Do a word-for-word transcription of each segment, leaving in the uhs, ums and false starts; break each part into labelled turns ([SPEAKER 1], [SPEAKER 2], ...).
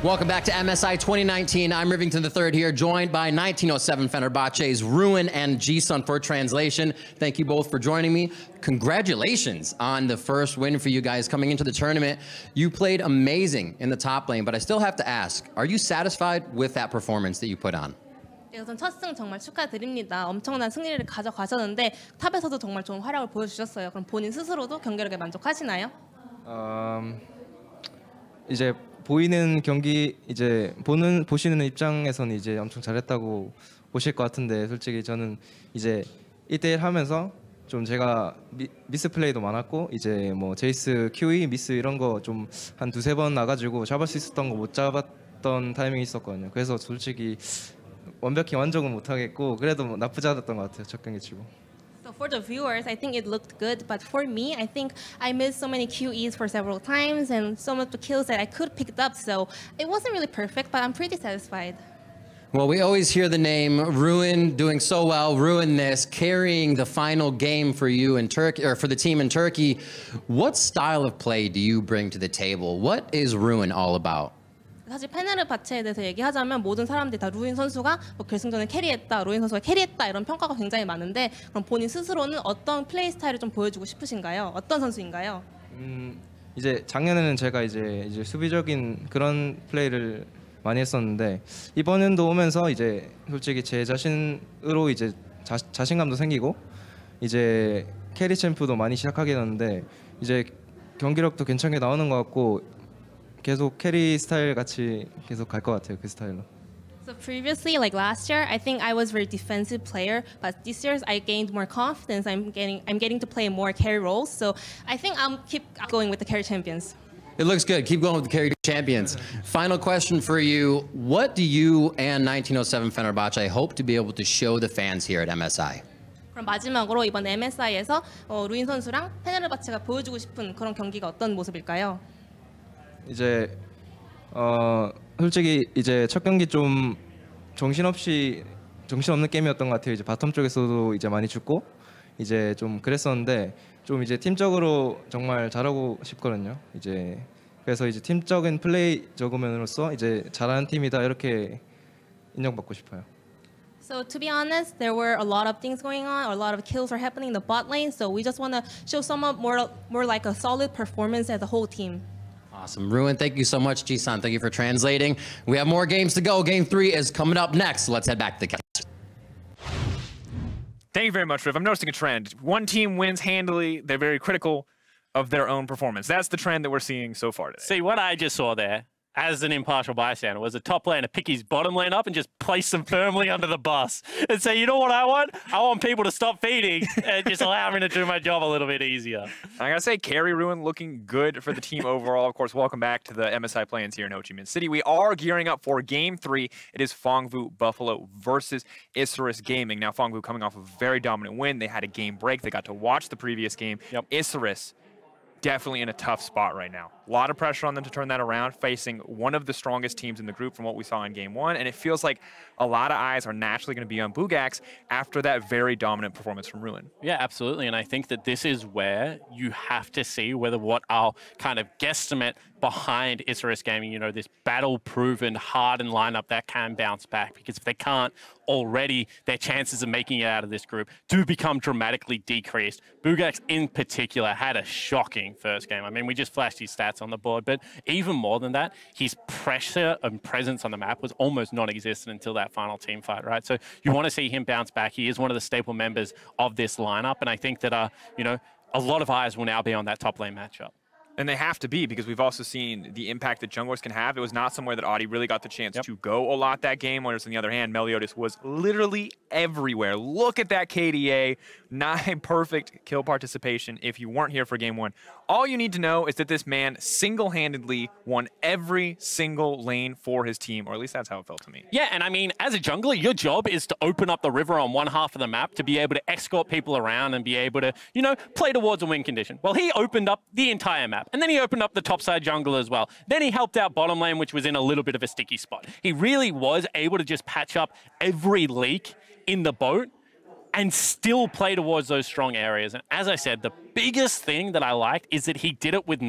[SPEAKER 1] Welcome back to M S I twenty nineteen. I'm Rivington the third here, joined by nineteen oh seven Fenerbahce's Ruin and Jisun for translation. Thank you both for joining me. Congratulations on the first win for you guys coming into the tournament. You played amazing in the top lane, but I still have to ask, are you satisfied with that performance that you put on?
[SPEAKER 2] 네, 우선 첫 승 정말 축하드립니다. 엄청난 승리를 가져가셨는데 탑에서도 정말 좋은 활약을 보여주셨어요. 그럼 본인 스스로도 경기력에 만족하시나요?
[SPEAKER 3] 음, 이제 보이는 경기 이제 보는 보시는 입장에서는 이제 엄청 잘했다고 보실 것 같은데 솔직히 저는 이제 일 대 일 하면서 좀 제가 미, 미스 플레이도 많았고 이제 뭐 제이스 큐이 미스 이런 거 좀 한 두세 번 나가지고 잡을 수 있었던 거 못 잡았던 타이밍이 있었거든요. 그래서 솔직히 완벽히 만족은 못 하겠고 그래도 뭐 나쁘지 않았던 것 같아요. 첫 경기 치고.
[SPEAKER 2] So for the viewers, I think it looked good, but for me, I think I missed so many Q Es for several times and some of the kills that I could pick up. So it wasn't really perfect, but I'm pretty satisfied.
[SPEAKER 1] Well, we always hear the name Ruin doing so well, Ruin this, carrying the final game for you in Turkey, or for the team in Turkey. What style of play do you bring to the table? What is Ruin all about?
[SPEAKER 2] 사실 페네르바체에 대해서 얘기하자면 모든 사람들이 다 루인 선수가 뭐 결승전에 캐리했다, 루인 선수가 캐리했다 이런 평가가 굉장히 많은데 그럼 본인 스스로는 어떤 플레이 스타일을 좀 보여주고 싶으신가요? 어떤 선수인가요?
[SPEAKER 3] 음, 이제 작년에는 제가 이제 이제 수비적인 그런 플레이를 많이 했었는데 이번 연도 오면서 이제 솔직히 제 자신으로 이제 자, 자신감도 생기고 이제 캐리 챔프도 많이 시작하게 됐는데 이제 경기력도 괜찮게 나오는 것 같고. 계속 캐리 스타일 같이 계속 갈 것 같아요. 그 스타일로.
[SPEAKER 2] So previously, like last year, I think I was a very defensive player, but this year I gained more confidence. I'm getting, I'm getting to play more carry roles. So I think I'll keep going with the carry champions.
[SPEAKER 1] It looks good. Keep going with the carry champions. Final question for you: what do you and nineteen oh seven Fenerbahce hope to be able to show the fans here at M S I?
[SPEAKER 2] 그럼 마지막으로 이번 엠에스아이에서 어, 루인 선수랑 페네르바체가 보여주고 싶은 그런 경기가 어떤 모습일까요?
[SPEAKER 3] 이제 어 솔직히 이제 첫 경기 좀 정신없이 정신없는 게임이었던 것 같아요. 이제 바텀 쪽에서도 이제 많이 죽고 이제 좀 그랬었는데 좀 이제 팀적으로 정말 잘하고 싶거든요. 이제 그래서 이제 팀적인 플레이 적으면으로써 이제 잘하는 팀이다 이렇게 인정받고 싶어요.
[SPEAKER 2] So to be honest, there were a lot of things going on, a lot of kills are happening in the bot lane. So we just want to show somewhat more, more like a solid performance as a whole team.
[SPEAKER 1] Awesome. Ruin, thank you so much. Jisun, thank you for translating. We have more games to go. Game three is coming up next. Let's head back to the cast.
[SPEAKER 4] Thank you very much, Riv. I'm noticing a trend. One team wins handily. They're very critical of their own performance. That's the trend that we're seeing so far today.
[SPEAKER 5] See, what I just saw there, as an impartial bystander, was a top laner pick his bottom lane up and just place them firmly under the bus and say, you know what I want? I want people to stop feeding and just allow me to do my job a little bit easier.
[SPEAKER 4] I gotta say, carry Ruin looking good for the team overall. Of course, welcome back to the M S I play-ins here in Ho Chi Minh City. We are gearing up for game three. It is Fongvu Buffalo versus Isurus Gaming. Now, Fongvu coming off a very dominant win. They had a game break. They got to watch the previous game.
[SPEAKER 5] Yep.
[SPEAKER 4] Isurus definitely in a tough spot right now. A lot of pressure on them to turn that around, facing one of the strongest teams in the group from what we saw in game one, and it feels like a lot of eyes are naturally going to be on Bugax after that very dominant performance from Ruin.
[SPEAKER 5] Yeah, absolutely, and I think that this is where you have to see whether what our kind of guesstimate behind Isurus Gaming, you know, this battle-proven, hardened lineup that can bounce back, because if they can't already, their chances of making it out of this group do become dramatically decreased. Bugax in particular had a shocking first game. I mean, we just flashed his stats on the board, but even more than that, his pressure and presence on the map was almost non-existent until that final team fight, right? So you want to see him bounce back. He is one of the staple members of this lineup, and I think that, uh, you know, a lot of eyes will now be on that top lane matchup.
[SPEAKER 4] And they have to be, because we've also seen the impact that junglers can have. It was not somewhere that Audi really got the chance
[SPEAKER 5] yep.
[SPEAKER 4] to go a lot that game, whereas on the other hand, Meliodas was literally everywhere. Look at that K D A, nine perfect kill participation if you weren't here for game one. All you need to know is that this man single-handedly won every single lane for his team, or at least that's how it felt to me.
[SPEAKER 5] Yeah, and I mean, as a jungler, your job is to open up the river on one half of the map to be able to escort people around and be able to, you know, play towards a win condition. Well, he opened up the entire map. And then he opened up the topside jungle as well. Then he helped out bottom lane, which was in a little bit of a sticky spot. He really was able to just patch up every leak in the boat and still play towards those strong areas. And as I said, the biggest thing that I liked is that he did it with Null.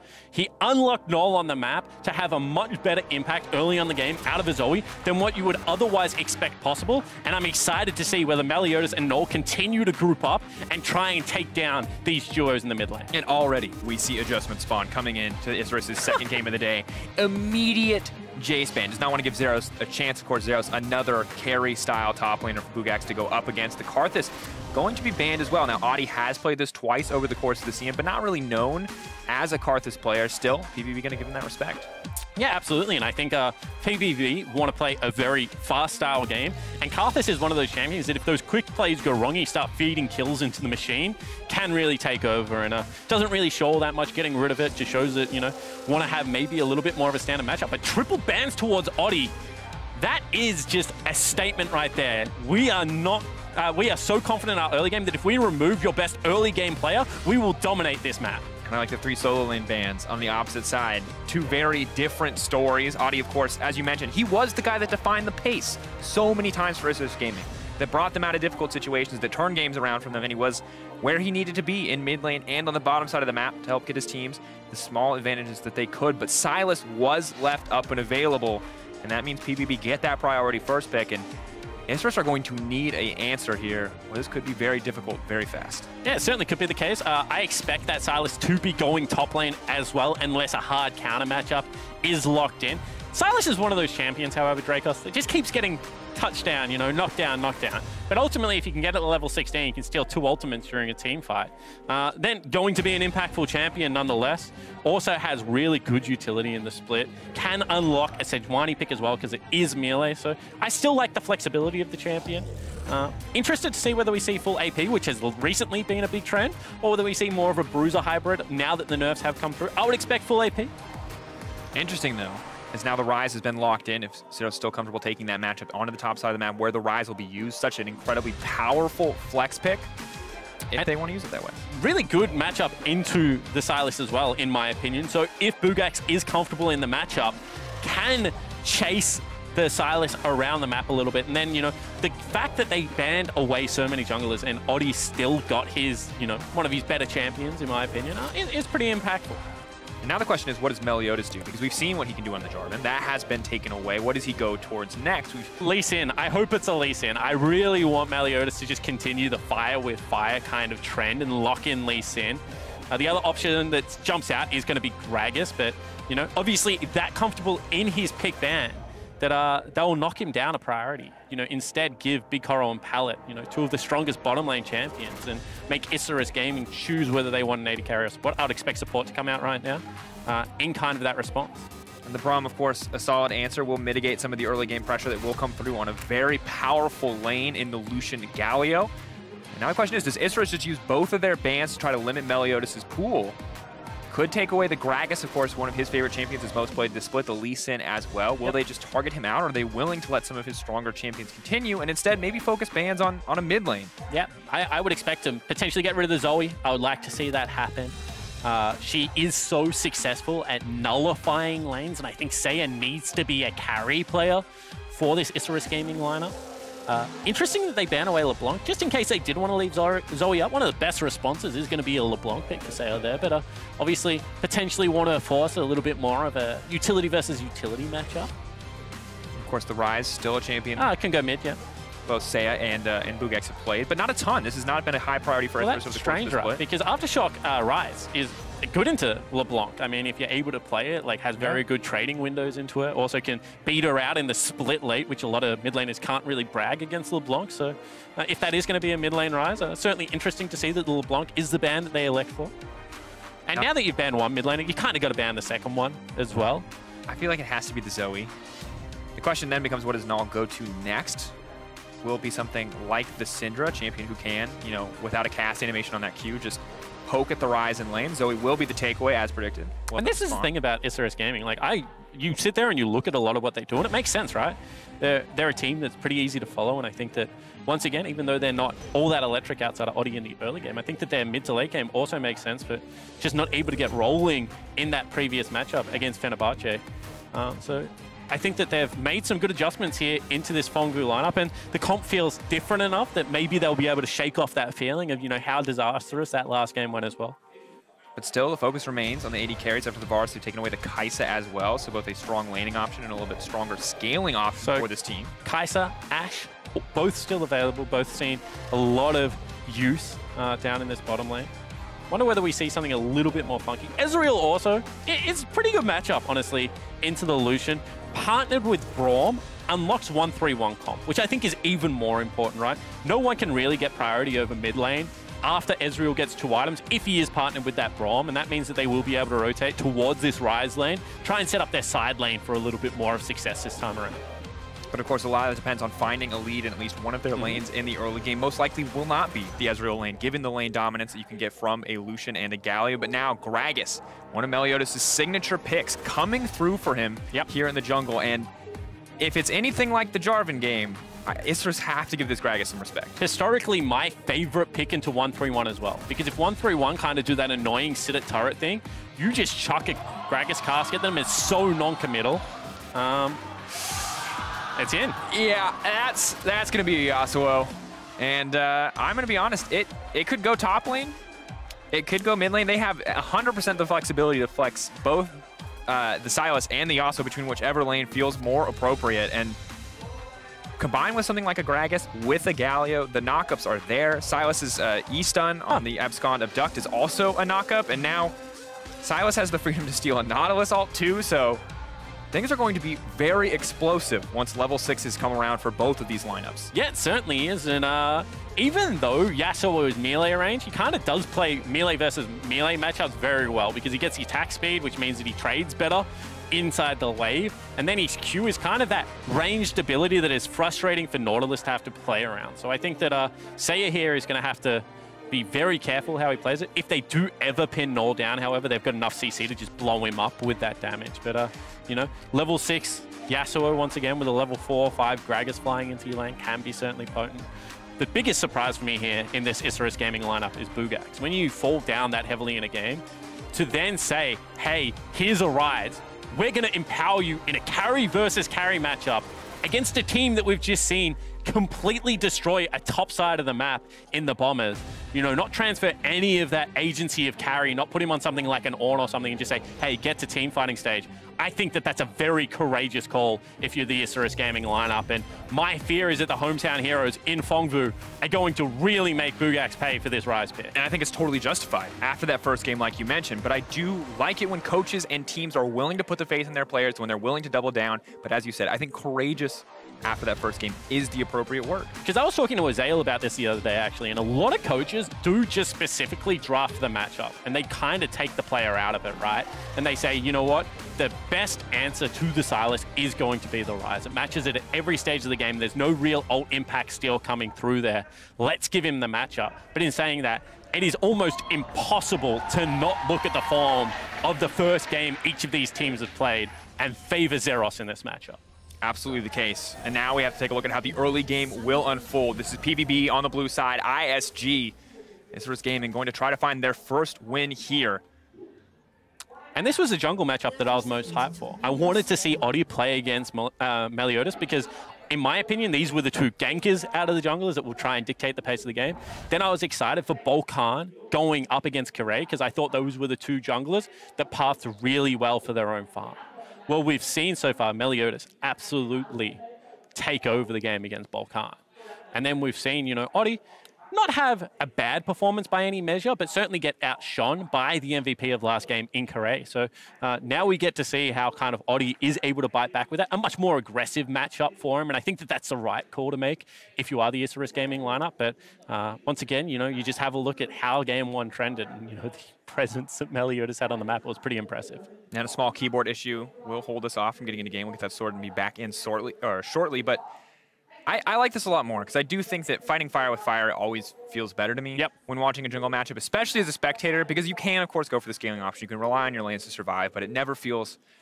[SPEAKER 5] He unlocked Null on the map to have a much better impact early on the game out of a Zoe than what you would otherwise expect possible. And I'm excited to see whether Meliodas and Null continue to group up and try and take down these duos in the mid lane.
[SPEAKER 4] And already we see adjustment spawn coming in to Isurus' second game of the day. Immediate Jace ban. Does not want to give Zeros a chance. Of course, Zeros another carry-style top laner for Bugax to go up against. The Karthus going to be banned as well. Now, Audi has played this twice over the course of the season, but not really known as a Karthus player. Still, P V B going to give him that respect.
[SPEAKER 5] Yeah, absolutely. And I think uh, P V B want to play a very fast style game. And Karthus is one of those champions that if those quick plays go wrong, you start feeding kills into the machine, can really take over. And uh, doesn't really show all that much. Getting rid of it just shows that, you know, want to have maybe a little bit more of a standard matchup. But triple bans towards Audi, that is just a statement right there. We are not... Uh, we are so confident in our early game that if we remove your best early game player, we will dominate this map.
[SPEAKER 4] And I like the three solo lane bans on the opposite side. Two very different stories. Audi, of course, as you mentioned, he was the guy that defined the pace so many times for Isurus Gaming, that brought them out of difficult situations, that turned games around from them, and he was where he needed to be in mid lane and on the bottom side of the map to help get his teams the small advantages that they could. But Sylas was left up and available, and that means P V B get that priority first pick, and Isurus are going to need an answer here. Well, this could be very difficult, very fast.
[SPEAKER 5] Yeah, it certainly could be the case. Uh, I expect that Sylas to be going top lane as well, unless a hard counter matchup is locked in. Sylas is one of those champions, however, Dracos, that just keeps getting touchdown, you know, knockdown, knockdown. But ultimately, if you can get it to level sixteen, you can steal two ultimates during a team fight. Uh, then going to be an impactful champion nonetheless. Also has really good utility in the split. Can unlock a Sejuani pick as well because it is melee. So I still like the flexibility of the champion. Uh, interested to see whether we see full A P, which has recently been a big trend, or whether we see more of a bruiser hybrid now that the nerfs have come through. I would expect full A P.
[SPEAKER 4] Interesting, though, as now the Rise has been locked in. If Zero's still comfortable taking that matchup onto the top side of the map where the Rise will be used, such an incredibly powerful flex pick, if
[SPEAKER 5] And
[SPEAKER 4] they want to use it that way.
[SPEAKER 5] Really good matchup into the Sylas as well, in my opinion. So if Bugax is comfortable in the matchup, can chase the Sylas around the map a little bit. And then, you know, the fact that they banned away so many junglers and Audi still got his, you know, one of his better champions, in my opinion, uh, is, is pretty impactful.
[SPEAKER 4] And now the question is, what does Meliodas do? Because we've seen what he can do on the Jarvan. That has been taken away. What does he go towards next? We've
[SPEAKER 5] Lee Sin. I hope it's a Lee Sin. I really want Meliodas to just continue the fire with fire kind of trend and lock in Lee Sin. Uh, the other option that jumps out is going to be Gragas, but, you know, obviously if that comfortable in his pick ban, that uh, they'll knock him down a priority. You know, instead give Big Coral and Pallet, you know, two of the strongest bottom lane champions, and make Isurus Gaming choose whether they want an A D carry or support. I would expect support to come out right now uh, in kind of that response.
[SPEAKER 4] And the Braum, of course, a solid answer will mitigate some of the early game pressure that will come through on a very powerful lane in the Lucian Galio. And now the question is, does Isurus just use both of their bans to try to limit Meliodas' pool? Could take away the Gragas, of course, one of his favorite champions is most played this split, the Lee Sin as well. Will
[SPEAKER 5] Yep.
[SPEAKER 4] they just target him out, or are they willing to let some of his stronger champions continue and instead maybe focus bans on, on a mid lane?
[SPEAKER 5] Yeah, I, I would expect to potentially get rid of the Zoe. I would like to see that happen. Uh, she is so successful at nullifying lanes, and I think Seiya needs to be a carry player for this Isurus Gaming lineup. Uh, interesting that they ban away LeBlanc, just in case they did want to leave Zoe up. One of the best responses is going to be a LeBlanc pick for Seiya there, but uh, obviously potentially want to force a little bit more of a utility versus utility matchup.
[SPEAKER 4] Of course, the Rise, still a champion.
[SPEAKER 5] Ah, it can go mid, yeah.
[SPEAKER 4] Both Seiya and, uh, and Bugax have played, but not a ton. This has not been a high priority for
[SPEAKER 5] Well,
[SPEAKER 4] Isurus
[SPEAKER 5] that's
[SPEAKER 4] over the course of
[SPEAKER 5] strange,
[SPEAKER 4] the
[SPEAKER 5] right?
[SPEAKER 4] split.
[SPEAKER 5] Because Aftershock uh, Rise is good into LeBlanc. I mean, if you're able to play it, like has very
[SPEAKER 4] Yeah.
[SPEAKER 5] good trading windows into it. Also can beat her out in the split late, which a lot of mid laners can't really brag against LeBlanc. So uh, if that is going to be a mid lane Rise, uh, certainly interesting to see that LeBlanc is the ban that they elect for. And
[SPEAKER 4] Yep.
[SPEAKER 5] now that you've banned one mid laner, you kind of got to ban the second one as well.
[SPEAKER 4] I feel like it has to be the Zoe. The question then becomes, what does Null go to next? Will it be something like the Syndra, champion who can, you know, without a cast animation on that Q, just poke at the Rise in lane? Zoe will be the takeaway as predicted. We'll
[SPEAKER 5] And
[SPEAKER 4] have
[SPEAKER 5] this
[SPEAKER 4] to
[SPEAKER 5] is the
[SPEAKER 4] respond.
[SPEAKER 5] thing about Isurus Gaming. Like, I, you sit there and you look at a lot of what they do, and it makes sense, right? They're, they're a team that's pretty easy to follow, and I think that, once again, even though they're not all that electric outside of Audi in the early game, I think that their mid to late game also makes sense, but just not able to get rolling in that previous matchup against Fenerbahce. Um, so I think that they've made some good adjustments here into this Fongbu lineup, and the comp feels different enough that maybe they'll be able to shake off that feeling of, you know, how disastrous that last game went as well.
[SPEAKER 4] But still, the focus remains on the A D carries after the Varus. They've taken away the Kai'Sa as well, so both a strong laning option and a little bit stronger scaling option
[SPEAKER 5] So-
[SPEAKER 4] for this team.
[SPEAKER 5] Kai'Sa, Ashe, both still available, both seen a lot of use uh, down in this bottom lane. Wonder whether we see something a little bit more funky. Ezreal also, it, it's a pretty good matchup, honestly, into the Lucian. Partnered with Braum, unlocks one three one comp, which I think is even more important, right? No one can really get priority over mid lane after Ezreal gets two items, if he is partnered with that Braum, and that means that they will be able to rotate towards this Ryze lane, try and set up their side lane for a little bit more of success this time around.
[SPEAKER 4] But of course, a lot of it depends on finding a lead in at least one of their
[SPEAKER 5] Mm-hmm.
[SPEAKER 4] lanes in the early game. Most likely will not be the Ezreal lane, given the lane dominance that you can get from a Lucian and a Galio. But now, Gragas, one of Meliodas' signature picks, coming through for him
[SPEAKER 5] Yep.
[SPEAKER 4] here in the jungle. And if it's anything like the Jarvan game, I- Isras have to give this Gragas some respect.
[SPEAKER 5] Historically, my favorite pick into one three one as well. Because if one three one kind of do that annoying sit at turret thing, you just chuck a Gragas cast at them. It's so non-committal. Um, it's in.
[SPEAKER 4] Yeah, that's that's going to be a Yasuo. And uh, I'm going to be honest, it, it could go top lane. It could go mid lane. They have one hundred percent the flexibility to flex both uh, the Sylas and the Yasuo between whichever lane feels more appropriate. And combined with something like a Gragas with a Galio, the knockups are there. Sylas's uh, E-stun on the Abscond Abduct is also a knockup. And now Sylas has the freedom to steal a Nautilus ult too, so things are going to be very explosive once level sixes come around for both of these lineups.
[SPEAKER 5] Yeah, it certainly is. And uh, even though Yasuo is melee range, he kind of does play melee versus melee matchups very well because he gets the attack speed, which means that he trades better inside the wave. And then his Q is kind of that ranged ability that is frustrating for Nautilus to have to play around. So I think that uh, Seiya here is going to have to be very careful how he plays it. If they do ever pin Null down, however, they've got enough C C to just blow him up with that damage. But, uh, you know, level six Yasuo, once again, with a level four or five Gragas flying into your lane can be certainly potent. The biggest surprise for me here in this Issaros gaming lineup is Bugax. When you fall down that heavily in a game, to then say, hey, here's a Ryze, we're going to empower you in a carry versus carry matchup against a team that we've just seen completely destroy a top side of the map in the Bombers. You know, not transfer any of that agency of carry, not put him on something like an Ornn or something and just say, hey, get to team fighting stage. I think that that's a very courageous call if you're the Issaros gaming lineup. And my fear is that the hometown heroes in Fongvu are going to really make Bugax pay for this Ryze pick.
[SPEAKER 4] And I think it's totally justified after that first game, like you mentioned. But I do like it when coaches and teams are willing to put the faith in their players, when they're willing to double down. But as you said, I think courageous after that first game is the appropriate word.
[SPEAKER 5] Because I was talking to Azael about this the other day, actually, and a lot of coaches do just specifically draft the matchup, and they kind of take the player out of it, right? And they say, you know what? The best answer to the Sylas is going to be the Ryze. It matches it at every stage of the game. There's no real ult impact steal coming through there. Let's give him the matchup. But in saying that, it is almost impossible to not look at the form of the first game each of these teams have played and favor Zeros in this matchup.
[SPEAKER 4] Absolutely the case. And now we have to take a look at how the early game will unfold. This is P B B on the blue side. I S G, Issaros Gaming, going to try to find their first win here.
[SPEAKER 5] And this was a jungle matchup that I was most hyped for. I wanted to see Oddie play against Mel uh, Meliodas because, in my opinion, these were the two gankers out of the junglers that will try and dictate the pace of the game. Then I was excited for Volkan going up against Karay because I thought those were the two junglers that pathed really well for their own farm. Well, we've seen so far Meliodas absolutely take over the game against Volkan. And then we've seen, you know, Oddie not have a bad performance by any measure, but certainly get outshone by the M V P of last game in Karay. So uh, now we get to see how kind of Oddie is able to bite back with that. A much more aggressive matchup for him, and I think that that's the right call to make if you are the Issaros gaming lineup. But uh, once again, you know, you just have a look at how game one trended, and you know, the presence that Meliodas had on the map was pretty impressive.
[SPEAKER 4] And a small keyboard issue will hold us off from getting into game. We'll get that sorted and be back in shortly. Or shortly but I, I like this a lot more because I do think that fighting fire with fire always feels better to me
[SPEAKER 5] yep.
[SPEAKER 4] when watching a jungle matchup, especially as a spectator, because you can, of course, go for the scaling option. You can rely on your lanes to survive, but it never feels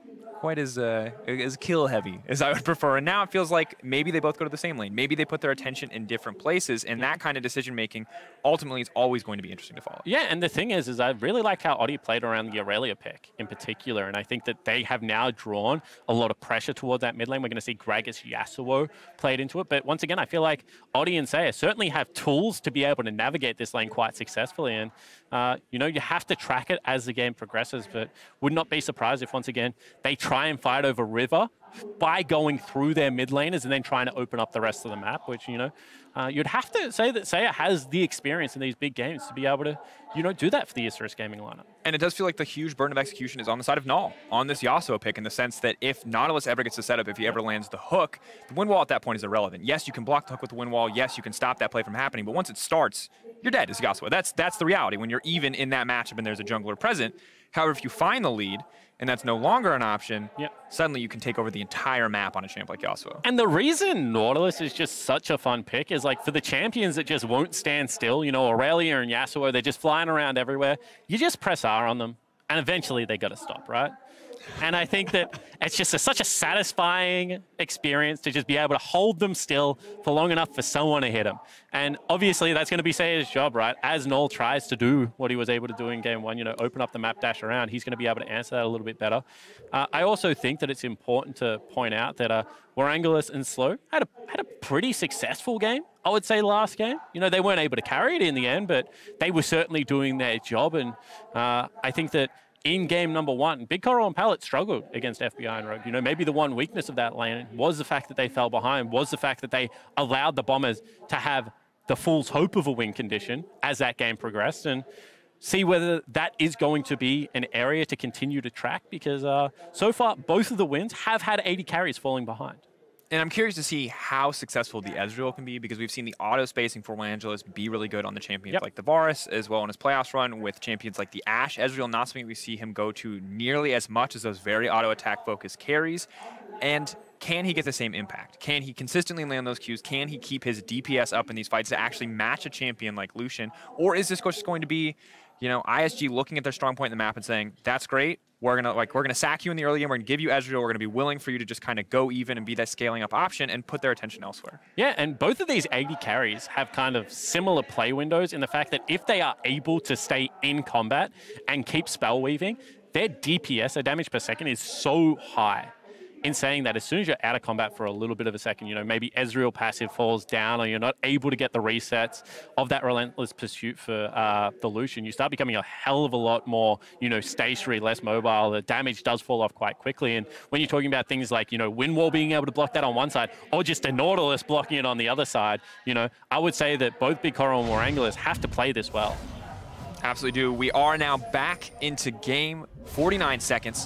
[SPEAKER 4] quite as uh, as kill heavy as I would prefer. And now it feels like maybe they both go to the same lane. Maybe they put their attention in different places, and that kind of decision making ultimately is always going to be interesting to follow.
[SPEAKER 5] Yeah, and the thing is, is I really liked how Oddie played around the Aurelia pick in particular, and I think that they have now drawn a lot of pressure towards that mid lane. We're going to see Gragas Yasuo played into it, but once again, I feel like Oddie and Seiya certainly have tools to be able to navigate this lane quite successfully, and uh, you know, you have to track it as the game progresses, but would not be surprised if once again they try and fight over River by going through their mid laners and then trying to open up the rest of the map, which, you know, uh, you'd have to say that Seiya has the experience in these big games to be able to, you know, do that for the Isurus Gaming lineup.
[SPEAKER 4] And it does feel like the huge burden of execution is on the side of Null on this Yasuo pick, in the sense that if Nautilus ever gets the setup, if he ever lands the hook, the wind wall at that point is irrelevant. Yes, you can block the hook with the wind wall. Yes, you can stop that play from happening. But once it starts, you're dead as Yasuo. That's, that's the reality when you're even in that matchup and there's a jungler present. However, if you find the lead, and that's no longer an option,
[SPEAKER 5] yep,
[SPEAKER 4] suddenly you can take over the entire map on a champ like Yasuo.
[SPEAKER 5] And the reason Nautilus is just such a fun pick is, like, for the champions that just won't stand still, you know, Aurelia and Yasuo, they're just flying around everywhere. You just press R on them, and eventually they got to stop, right? And I think that it's just a, such a satisfying experience to just be able to hold them still for long enough for someone to hit them. And obviously that's going to be Seiya's job, right? As Null tries to do what he was able to do in game one, you know, open up the map, dash around, he's going to be able to answer that a little bit better. Uh, I also think that it's important to point out that uh, Warangulus and Slow had a, had a pretty successful game, I would say, last game. You know, they weren't able to carry it in the end, but they were certainly doing their job. And uh, I think that in game number one, Big Coral and Pallet struggled against F B I and Rogue. You know, maybe the one weakness of that lane was the fact that they fell behind, was the fact that they allowed the Bombers to have the fool's hope of a win condition as that game progressed, and see whether that is going to be an area to continue to track, because uh, so far, both of the wins have had eighty carries falling behind.
[SPEAKER 4] And I'm curious to see how successful the Ezreal can be, because we've seen the auto spacing for Langelis be really good on the champions
[SPEAKER 5] yep.
[SPEAKER 4] like the Varus, as well in his playoffs run with champions like the Ashe. Ezreal, not something we see him go to nearly as much as those very auto attack focused carries. And can he get the same impact? Can he consistently land those Qs? Can he keep his D P S up in these fights to actually match a champion like Lucian? Or is this just going to be, you know, I S G looking at their strong point in the map and saying, that's great, we're gonna like we're gonna sack you in the early game, we're gonna give you Ezreal, we're gonna be willing for you to just kind of go even and be that scaling up option and put their attention elsewhere.
[SPEAKER 5] Yeah, and both of these eighty carries have kind of similar play windows in the fact that if they are able to stay in combat and keep spell weaving, their D P S, their damage per second, is so high. In saying that, as soon as you're out of combat for a little bit of a second, you know, maybe Ezreal passive falls down or you're not able to get the resets of that relentless pursuit for uh, the Lucian, you start becoming a hell of a lot more, you know, stationary, less mobile. The damage does fall off quite quickly. And when you're talking about things like, you know, Wind Wall being able to block that on one side or just a Nautilus blocking it on the other side, you know, I would say that both Big Coral and Warangulus have to play this well.
[SPEAKER 4] Absolutely do. We are now back into game, forty-nine seconds.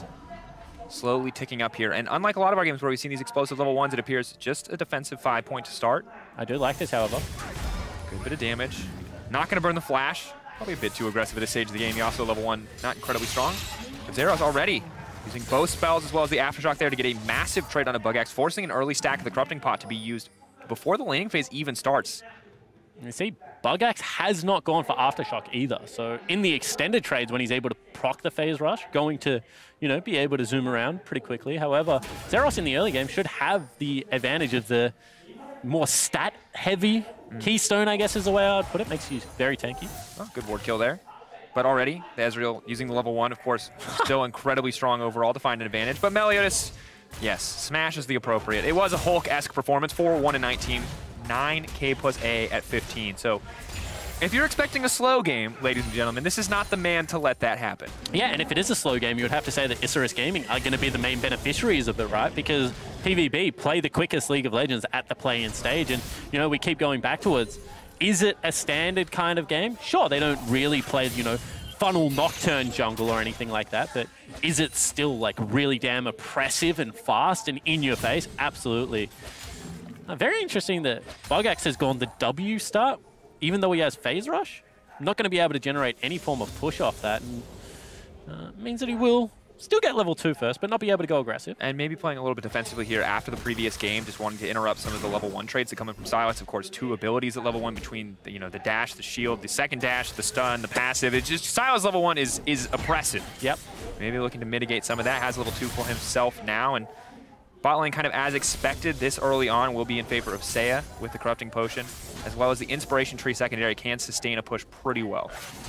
[SPEAKER 4] Slowly ticking up here. And unlike a lot of our games where we've seen these explosive level ones, it appears just a defensive five point to start.
[SPEAKER 5] I do like this, however.
[SPEAKER 4] Good bit of damage. Not going to burn the flash. Probably a bit too aggressive at this stage of the game. Yasuo level one, not incredibly strong. But Zeros already using both spells as well as the Aftershock there to get a massive trade on a Bug Axe, forcing an early stack of the Corrupting Pot to be used before the laning phase even starts.
[SPEAKER 5] You see, Bug Axe has not gone for Aftershock either. So in the extended trades, when he's able to proc the phase rush, going to, you know, be able to zoom around pretty quickly. However, Zeros in the early game should have the advantage of the more stat-heavy mm. keystone, I guess is the way I would put it. Makes you very tanky.
[SPEAKER 4] Oh, good ward kill there. But already, the Ezreal using the level one, of course, still incredibly strong overall to find an advantage. But Meliodas, yes, Smash is the appropriate. It was a Hulk-esque performance, four one and nineteen. nine K plus A at fifteen. So if you're expecting a slow game, ladies and gentlemen, this is not the man to let that happen.
[SPEAKER 5] Yeah, and if it is a slow game, you would have to say that Isurus Gaming are going to be the main beneficiaries of it, right? Because P V B play the quickest League of Legends at the play-in stage, and, you know, we keep going back towards, is it a standard kind of game? Sure, they don't really play, you know, funnel Nocturne jungle or anything like that, but is it still, like, really damn oppressive and fast and in your face? Absolutely. Uh, very interesting that Bug Axe has gone the W start, even though he has Phase Rush. Not going to be able to generate any form of push off that, and uh, means that he will still get level two first, but not be able to go aggressive.
[SPEAKER 4] And maybe playing a little bit defensively here after the previous game, just wanting to interrupt some of the level one trades that come in from Sylas. Of course, two abilities at level one between the, you know, the dash, the shield, the second dash, the stun, the passive. It's just Sylas level one is is oppressive.
[SPEAKER 5] Yep.
[SPEAKER 4] Maybe looking to mitigate some of that. Has level two for himself now, and bot lane kind of as expected this early on will be in favor of Seiya with the Corrupting Potion, as well as the Inspiration Tree secondary can sustain a push pretty well.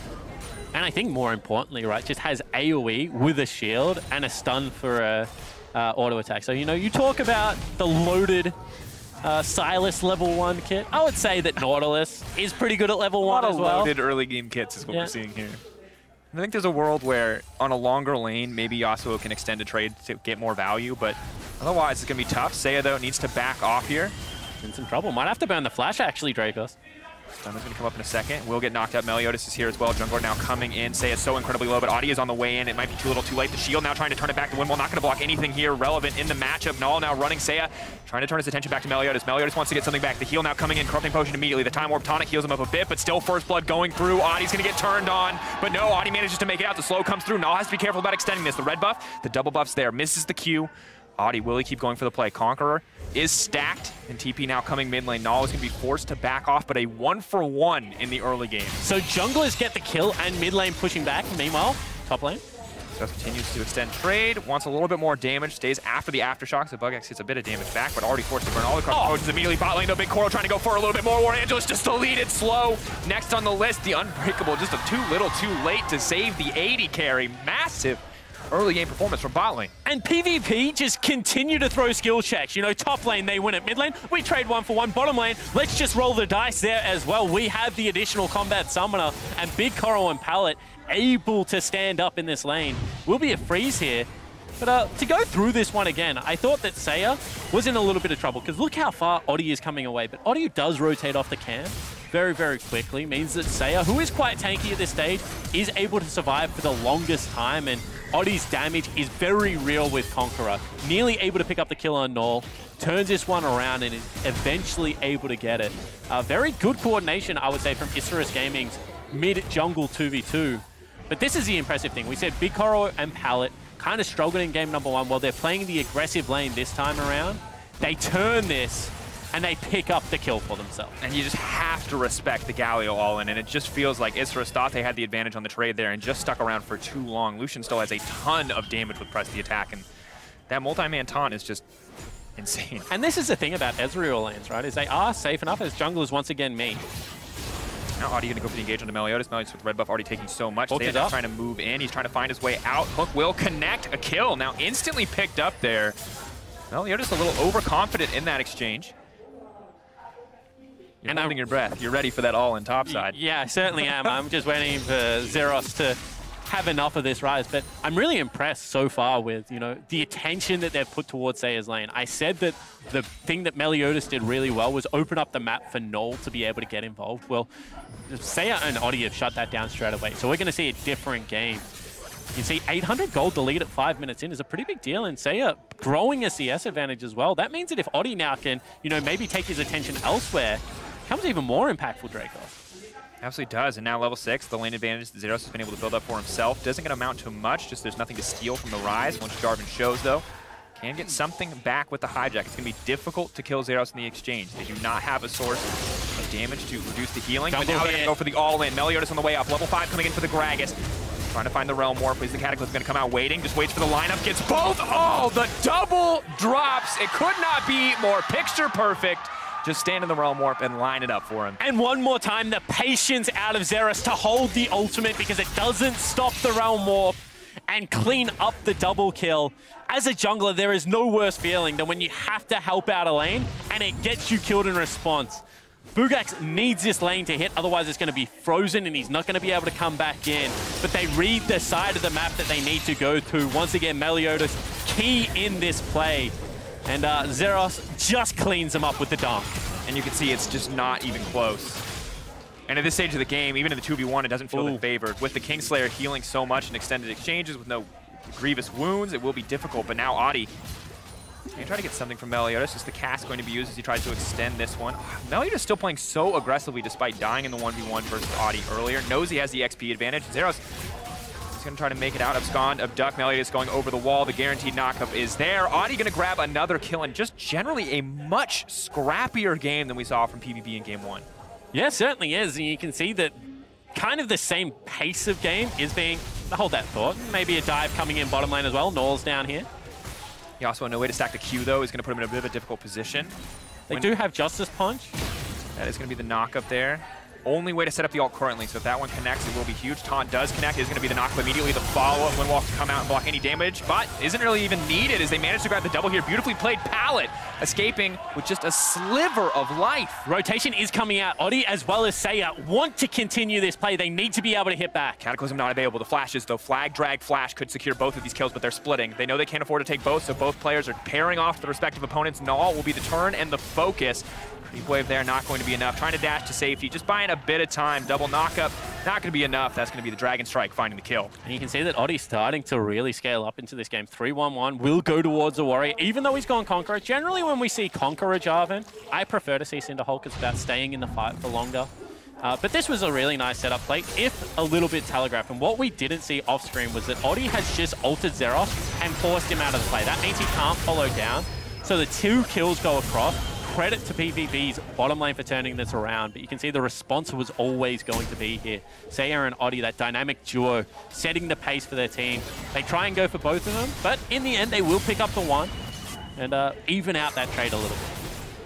[SPEAKER 5] And I think more importantly, right, just has AoE with a shield and a stun for a uh, auto attack. So, you know, you talk about the loaded uh, Sylas level one kit. I would say that Nautilus is pretty good at level
[SPEAKER 4] A
[SPEAKER 5] one
[SPEAKER 4] lot
[SPEAKER 5] as
[SPEAKER 4] of
[SPEAKER 5] well.
[SPEAKER 4] loaded early game kits is what
[SPEAKER 5] Yeah.
[SPEAKER 4] we're seeing here. I think there's a world where on a longer lane, maybe Yasuo can extend a trade to get more value, but otherwise it's going to be tough. Seiya, though, needs to back off here.
[SPEAKER 5] In some trouble. Might have to burn the flash, actually, Dracos.
[SPEAKER 4] Stunner's going to come up in a second. Will get knocked out. Meliodas is here as well. Jungler now coming in. Seiya's so incredibly low, but Audi is on the way in. It might be too little too late. The shield now trying to turn it back to Windwall. Not going to block anything here relevant in the matchup. Null now running Seiya, trying to turn his attention back to Meliodas. Meliodas wants to get something back. The heal now coming in. Corrupting Potion immediately. The Time Warp Tonic heals him up a bit, but still First Blood going through. Audi's going to get turned on, but no, Audi manages to make it out. The slow comes through. Null has to be careful about extending this. The red buff, the double buff's there. Misses the Q. Audi, will he keep going for the play? Conqueror is stacked, and T P now coming mid lane. Null is going to be forced to back off, but a one for one in the early game.
[SPEAKER 5] So junglers get the kill and mid lane pushing back. Meanwhile, top lane.
[SPEAKER 4] Just continues to extend trade, wants a little bit more damage, stays after the aftershock, so Bugax gets a bit of damage back, but already forced to burn all the corrupting
[SPEAKER 5] Oh.
[SPEAKER 4] potions immediately. Bot lane, though, Big Coral trying to go for a little bit more. War Angelus just deleted slow. Next on the list, the Unbreakable, just a too little too late to save the eighty carry. Massive early game performance from bot lane.
[SPEAKER 5] And PvP just continue to throw skill checks. You know, top lane, they win it. Mid lane, we trade one for one. Bottom lane, let's just roll the dice there as well. We have the additional combat summoner, and Big Coral and Pallet able to stand up in this lane. Will be a freeze here. But uh, to go through this one again, I thought that Seiya was in a little bit of trouble, because look how far Oddie is coming away. But Oddie does rotate off the camp very, very quickly. Means that Seiya, who is quite tanky at this stage, is able to survive for the longest time. And Oddie's damage is very real with Conqueror. Nearly able to pick up the kill on Null. Turns this one around and is eventually able to get it. Uh, very good coordination, I would say, from Isurus Gaming's mid-jungle two v two. But this is the impressive thing. We said Big Coral and Pallet kind of struggled in game number one. While they're playing the aggressive lane this time around, they turn this and they pick up the kill for themselves.
[SPEAKER 4] And you just have to respect the Galio all-in, and it just feels like Isurus thought they had the advantage on the trade there and just stuck around for too long. Lucian still has a ton of damage with press the attack, and that multi-man taunt is just insane.
[SPEAKER 5] And this is the thing about Ezreal lanes, right, is they are safe enough as junglers once again meet.
[SPEAKER 4] Now Audi going to go for the engage onto Meliodas. Meliodas with red buff already taking so much.
[SPEAKER 5] Hook
[SPEAKER 4] They
[SPEAKER 5] is
[SPEAKER 4] are
[SPEAKER 5] up.
[SPEAKER 4] trying to move in. He's trying to find his way out. Hook will connect. A kill. Now instantly picked up there. Meliodas a little overconfident in that exchange. You're
[SPEAKER 5] And
[SPEAKER 4] holding
[SPEAKER 5] I'm-
[SPEAKER 4] your breath. You're ready for that all in topside.
[SPEAKER 5] Yeah, I certainly am. I'm just waiting for Zeros to have enough of this rise. But I'm really impressed so far with, you know, the attention that they've put towards Seiya's lane. I said that the thing that Meliodas did really well was open up the map for Null to be able to get involved. Well, Seiya and Oddie have shut that down straight away. So we're going to see a different game. You can see eight hundred gold delete at five minutes in is a pretty big deal, and Seiya growing a C S advantage as well. That means that if Oddie now can, you know, maybe take his attention elsewhere, becomes even more impactful, Dracos.
[SPEAKER 4] Absolutely does. And now level six, the lane advantage that Zeros has been able to build up for himself. Doesn't get amount to much, just there's nothing to steal from the rise. Once Jarvan shows, though, can get something back with the hijack. It's going to be difficult to kill Zeros in the exchange. They do not have a source of damage to reduce the healing, but
[SPEAKER 5] Double
[SPEAKER 4] now they're going
[SPEAKER 5] hit.
[SPEAKER 4] to go for the all-in. Meliodas on the way up. Level five coming in for the Gragas. Trying to find the Realm Warp. Is the Cataclysm going to come out waiting? Just waits for the lineup. Gets both. Oh, the double drops. It could not be more picture perfect. Just stand in the Realm Warp and line it up for him.
[SPEAKER 5] And one more time, the patience out of Zeros to hold the ultimate, because it doesn't stop the Realm Warp and clean up the double kill. As a jungler, there is no worse feeling than when you have to help out a lane and it gets you killed in response. Bugax needs this lane to hit, otherwise it's going to be frozen and he's not going to be able to come back in. But they read the side of the map that they need to go to. Once again, Meliodas key in this play. And uh, Zeros just cleans him up with the dunk.
[SPEAKER 4] And you can see it's just not even close. And at this stage of the game, even in the two v one, it doesn't feel
[SPEAKER 5] Ooh.
[SPEAKER 4] that favored. With the Kingslayer healing so much in extended exchanges with no grievous wounds, it will be difficult. But now Audi, you try to get something from Meliodas. Is the cast going to be used as he tries to extend this one? Meliodas still playing so aggressively despite dying in the one v one versus Audi earlier. Knows he has the X P advantage. Zeros is gonna try to make it out. Abscond, abduct, Meliodas going over the wall. The guaranteed knockup is there. Audi gonna grab another kill, and just generally a much scrappier game than we saw from P V B in game one.
[SPEAKER 5] Yeah, certainly is, and you can see that kind of the same pace of game is being, hold that thought, maybe a dive coming in bottom lane as well. Norl's down here.
[SPEAKER 4] Yasuo, no way to stack the Q though, is gonna put him in a bit of a difficult position.
[SPEAKER 5] They
[SPEAKER 4] When,
[SPEAKER 5] do have Justice Punch.
[SPEAKER 4] That is gonna be the knockup there. Only way to set up the ult currently, so if that one connects, it will be huge. Taunt does connect, it is going to be the knock immediately. The follow-up, Windwalk to come out and block any damage, but isn't really even needed as they manage to grab the double here. Beautifully played Pallet, escaping with just a sliver of life.
[SPEAKER 5] Rotation is coming out. Odi as well as Seiya want to continue this play. They need to be able to hit back.
[SPEAKER 4] Cataclysm not available. The flashes, though. Flag, drag, flash could secure both of these kills, but they're splitting. They know they can't afford to take both, so both players are pairing off the respective opponents. Null will be the turn and the focus. Creep wave there, not going to be enough. Trying to dash to safety, just buying a bit of time. Double knockup, not going to be enough. That's going to be the Dragon Strike finding the kill.
[SPEAKER 5] And you can see that Odi's starting to really scale up into this game. three one one will go towards the Warrior, even though he's gone Conqueror. Generally, when we see Conqueror Jarvan, I prefer to see Cinderhulk. It's about staying in the fight for longer. Uh, but this was a really nice setup play, if a little bit telegraphed. And what we didn't see off screen was that Odi has just altered Zeros and forced him out of the play. That means he can't follow down. So the two kills go across. Credit to P V B's bottom lane for turning this around, but you can see the response was always going to be here. Seiya and Odi, that dynamic duo, setting the pace for their team. They try and go for both of them, but in the end, they will pick up the one and uh, even out that trade a little bit.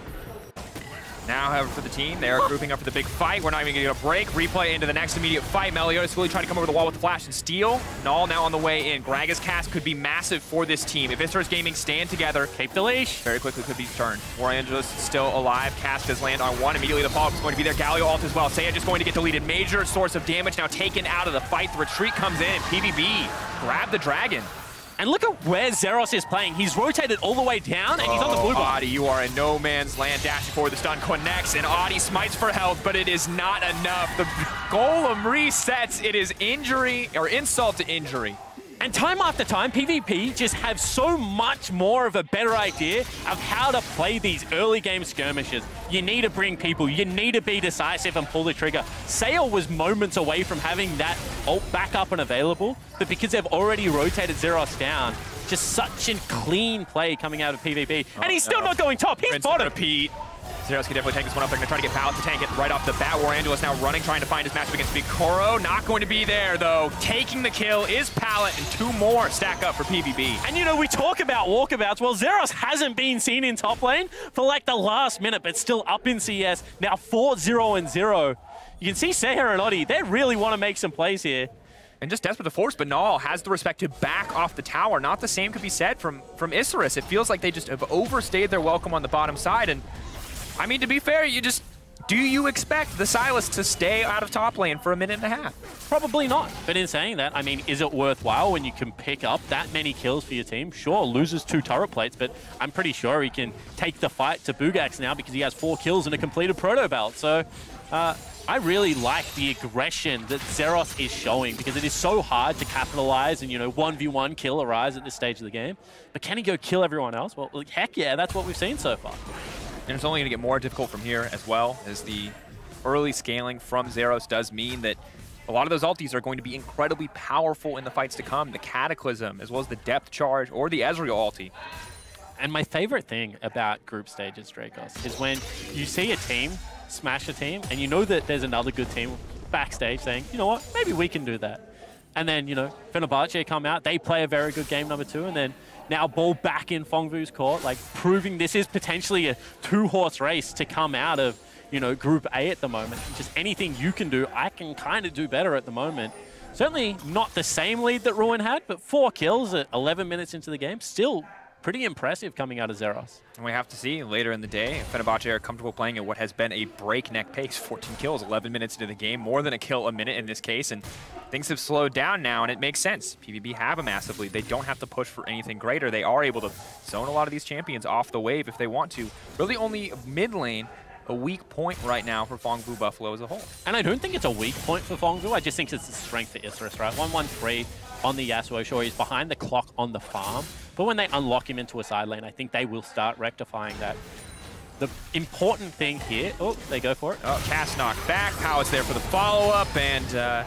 [SPEAKER 4] Now, however, for the team, they are grouping up for the big fight. We're not even going to get a break. Replay into the next immediate fight. Meliodas really trying to come over the wall with the flash and steal. Null now on the way in. Gragas cast could be massive for this team. If Isurus Gaming stand together,
[SPEAKER 5] Keep the leash.
[SPEAKER 4] very quickly could be turned. War Angelus still alive. Cast does land on one. Immediately the follow-up is going to be there. Galio ult as well. Seiya just going to get deleted. Major source of damage now taken out of the fight. The retreat comes in, and P V B grab the dragon.
[SPEAKER 5] And look at where Zeros is playing. He's rotated all the way down, and he's on the blue bar.
[SPEAKER 4] Adi, you are in no man's land. Dashing forward, the stun connects, and Adi smites for health, but it is not enough. The golem resets. It is injury, or insult to injury.
[SPEAKER 5] And time after time, P V P just have so much more of a better idea of how to play these early game skirmishes. You need to bring people, you need to be decisive and pull the trigger. Sale was moments away from having that ult back up and available, but because they've already rotated Zeros down, just such a clean play coming out of P V P.
[SPEAKER 4] Oh,
[SPEAKER 5] and he's
[SPEAKER 4] no.
[SPEAKER 5] still not going top, he's
[SPEAKER 4] Rinse
[SPEAKER 5] bottom.
[SPEAKER 4] and repeat. Zeros can definitely take this one up. They're going to try to get Pallet to tank it right off the bat. War Angelus now running, trying to find his matchup against Vikoro. Not going to be there, though. Taking the kill is Pallet, and two more stack up for P V B.
[SPEAKER 5] And you know, we talk about walkabouts. Well, Zeros hasn't been seen in top lane for like the last minute, but still up in C S. Now four zero and zero. You can see Seiya and Odi, they really want to make some plays here.
[SPEAKER 4] And just desperate to force, but Null has the respect to back off the tower. Not the same could be said from, from Isurus. It feels like they just have overstayed their welcome on the bottom side. And I mean, to be fair, you just, do you expect the Sylas to stay out of top lane for a minute and a half?
[SPEAKER 5] Probably not. But in saying that, I mean, is it worthwhile when you can pick up that many kills for your team? Sure, loses two turret plates, but I'm pretty sure he can take the fight to Bugax now because he has four kills and a completed proto belt. So uh, I really like the aggression that Zeros is showing because it is so hard to capitalize and, you know, one v one kill Arise at this stage of the game. But can he go kill everyone else? Well, like, heck yeah, that's what we've seen so far.
[SPEAKER 4] And it's only going to get more difficult from here as well, as the early scaling from Zeros does mean that a lot of those ultis are going to be incredibly powerful in the fights to come. The Cataclysm, as well as the Depth Charge, or the Ezreal ulti.
[SPEAKER 5] And my favorite thing about group stages, Dracos, is when you see a team smash a team, and you know that there's another good team backstage saying, you know what, maybe we can do that. And then, you know, Fenerbahce come out, they play a very good game number two, and then now ball back in Fongvu's court, like proving this is potentially a two-horse race to come out of, you know, Group A at the moment. Just anything you can do, I can kind of do better at the moment. Certainly not the same lead that Ruin had, but four kills at eleven minutes into the game, still pretty impressive coming out of Zeros.
[SPEAKER 4] And we have to see later in the day if Fenerbahce are comfortable playing at what has been a breakneck pace. fourteen kills, eleven minutes into the game, more than a kill a minute in this case, and things have slowed down now, and it makes sense. P V B have a massive lead. They don't have to push for anything greater. They are able to zone a lot of these champions off the wave if they want to. Really only mid lane, a weak point right now for Fongvu Buffalo as a whole.
[SPEAKER 5] And I don't think it's a weak point for Fongvu. I just think it's the strength for Isurus, right? one one three on the Yasuo. Sure, he's behind the clock on the farm. But when they unlock him into a side lane, I think they will start rectifying that. The important thing here... Oh, they go for it.
[SPEAKER 4] Oh, cast knocked back. Powers there for the follow-up, and uh,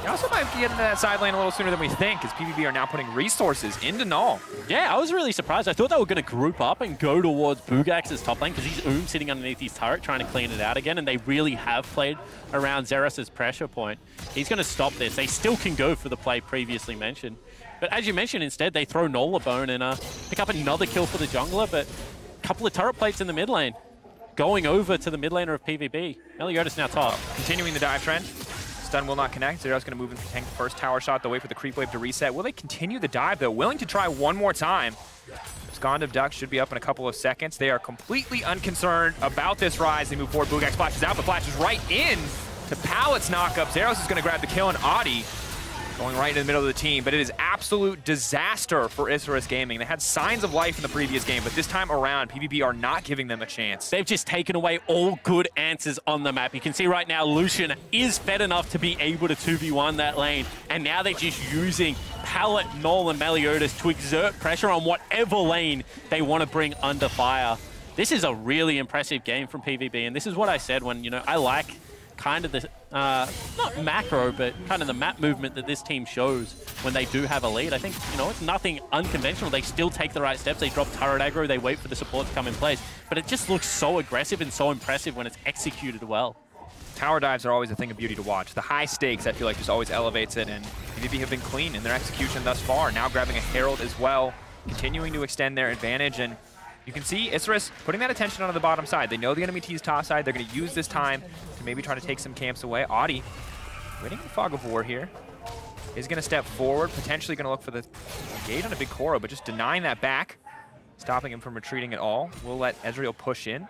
[SPEAKER 4] You also might get into that side lane a little sooner than we think, as P V B are now putting resources into Null.
[SPEAKER 5] Yeah, I was really surprised. I thought they were going to group up and go towards Bugax's top lane because he's Oom sitting underneath his turret trying to clean it out again, and they really have played around Zeros's pressure point. He's going to stop this. They still can go for the play previously mentioned. But as you mentioned, instead, they throw Null a bone and uh, pick up another kill for the jungler, but a couple of turret plates in the mid lane. Going over to the mid laner of P V B. Meliodas now top.
[SPEAKER 4] Continuing the dive trend. Stun will not connect. Zero's going to move in to tank the first tower shot. They'll wait for the creep wave to reset. Will they continue the dive, though? Willing to try one more time. Skondiv Duck should be up in a couple of seconds. They are completely unconcerned about this rise. They move forward. Bugax flashes out, but flashes right in to Pallets knockup. Zeros is going to grab the kill, and Audi going right in the middle of the team. But it is absolute disaster for Isurus Gaming. They had signs of life in the previous game, but this time around, P V B are not giving them a chance.
[SPEAKER 5] They've just taken away all good answers on the map. You can see right now, Lucian is fed enough to be able to two v one that lane. And now they're just using Pallet, Null, and Meliodas to exert pressure on whatever lane they want to bring under fire. This is a really impressive game from P V B. And this is what I said when, you know, I like kind of the, uh, not macro, but kind of the map movement that this team shows when they do have a lead. I think, you know, it's nothing unconventional. They still take the right steps. They drop turret aggro. They wait for the support to come in place. But it just looks so aggressive and so impressive when it's executed well.
[SPEAKER 4] Tower dives are always a thing of beauty to watch. The high stakes, I feel like, just always elevates it, and P V B have been clean in their execution thus far. Now grabbing a Herald as well, continuing to extend their advantage, and you can see Isurus putting that attention onto the bottom side. They know the enemy T's top side. They're going to use this time to maybe try to take some camps away. Audi, waiting in Fog of War here, is going to step forward, potentially going to look for the gate on a big Koro, but just denying that back, stopping him from retreating at all. We'll let Ezreal push in.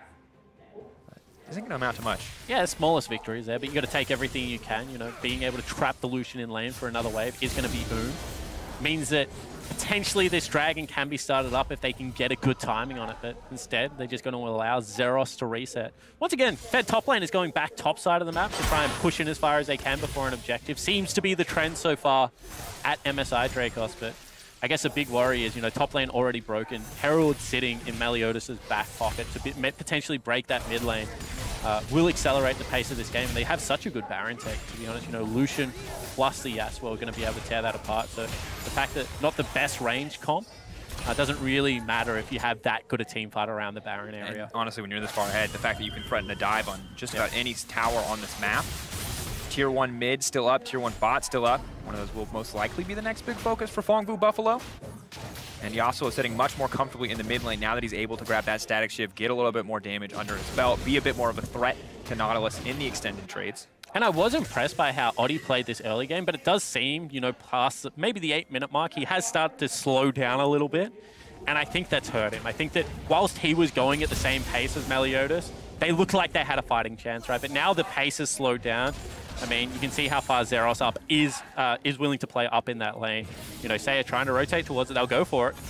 [SPEAKER 4] Isn't going to amount to much.
[SPEAKER 5] Yeah, the smallest victories there, but you got to take everything you can. You know, being able to trap the Lucian in lane for another wave is going to be boom. Means that potentially this Dragon can be started up if they can get a good timing on it, but instead they're just going to allow Zeros to reset. Once again, Fed top lane is going back top side of the map to try and push in as far as they can before an objective. Seems to be the trend so far at M S I Dracos, but I guess a big worry is, you know, top lane already broken. Herald sitting in Meliodas' back pocket to be, potentially break that mid lane. Uh, will accelerate the pace of this game. And they have such a good Baron tech, to be honest. You know, Lucian plus the Yasuo are going to be able to tear that apart. So the fact that not the best range comp uh, doesn't really matter if you have that good a team fight around the Baron area.
[SPEAKER 4] And honestly, when you're this far ahead, the fact that you can threaten a dive on just about any tower on this map. Tier one mid still up, tier one bot still up. One of those will most likely be the next big focus for Fongbu Buffalo. And Yasuo is sitting much more comfortably in the mid lane now that he's able to grab that static shift, get a little bit more damage under his belt, be a bit more of a threat to Nautilus in the extended trades.
[SPEAKER 5] And I was impressed by how Audi played this early game, but it does seem, you know, past maybe the eight minute mark, he has started to slow down a little bit. And I think that's hurt him. I think that whilst he was going at the same pace as Meliodas, they looked like they had a fighting chance, right? But now the pace has slowed down. I mean, you can see how far Zeros up is uh, is willing to play up in that lane. You know, Seiya trying to rotate towards it, they'll go for it.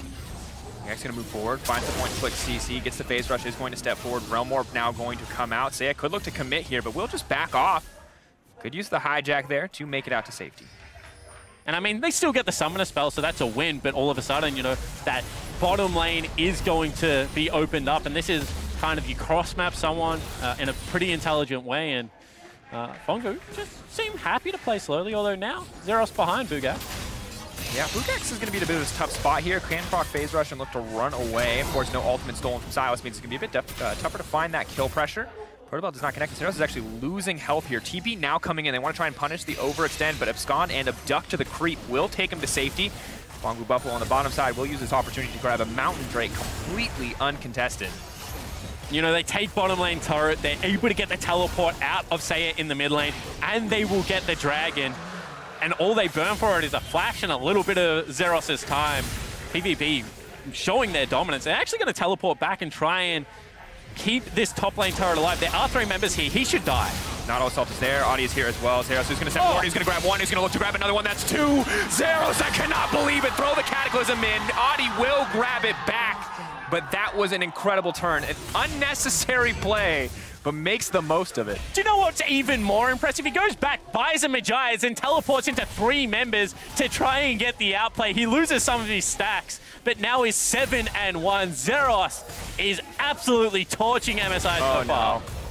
[SPEAKER 4] Next going to move forward, finds the point to click C C, gets the phase rush, is going to step forward. Realm Warp now going to come out. Seiya could look to commit here, but we'll just back off. Could use the hijack there to make it out to safety.
[SPEAKER 5] And I mean, they still get the Summoner spell, so that's a win, but all of a sudden, you know, that bottom lane is going to be opened up, and this is kind of you cross-map someone uh, in a pretty intelligent way, and uh, Fongbu just seem happy to play slowly, although now Zeros behind Bugax.
[SPEAKER 4] Yeah, Bugax is going to be in a bit of a tough spot here. Can proc phase rush and look to run away. Of course, no ultimate stolen from Sylas means it's going to be a bit uh, tougher to find that kill pressure. Protobelt does not connect. Zeros is actually losing health here. T P now coming in. They want to try and punish the overextend, but Abscond and Abduct to the creep will take him to safety. Fongbu Buffalo on the bottom side will use this opportunity to grab a Mountain Drake completely uncontested.
[SPEAKER 5] You know, they take bottom lane turret, they're able to get the teleport out of Seiya in the mid lane, and they will get the dragon. And all they burn for it is a flash and a little bit of Zeros' time. P V B showing their dominance. They're actually going to teleport back and try and keep this top lane turret alive. There are three members here. He should die.
[SPEAKER 4] Not all self is there. Audi is here as well. Zeros is going to step oh. forward. He's going to grab one. He's going to look to grab another one. That's two. Zeros, I cannot believe it. Throw the Cataclysm in. Audi will grab it back. But that was an incredible turn. An unnecessary play, but makes the most of it.
[SPEAKER 5] Do you know what's even more impressive? He goes back, buys a Magias, and teleports into three members to try and get the outplay. He loses some of his stacks, but now he's seven and one. Zeros is absolutely torching M S I
[SPEAKER 4] oh,
[SPEAKER 5] so far.
[SPEAKER 4] No.